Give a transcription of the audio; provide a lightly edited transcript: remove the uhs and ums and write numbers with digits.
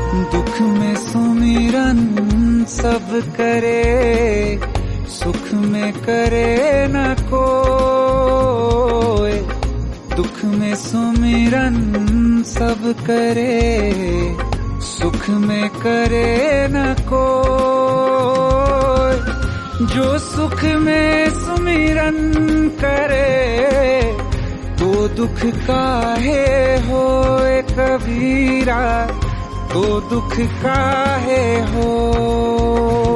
दुख में सुमिरन सब करे, सुख में करे न कोई। दुख में सुमिरन सब करे, सुख में करे न कोई। जो सुख में सुमिरन करे, तो दुख काहे होए कबीरा, तो दुख काहे हो।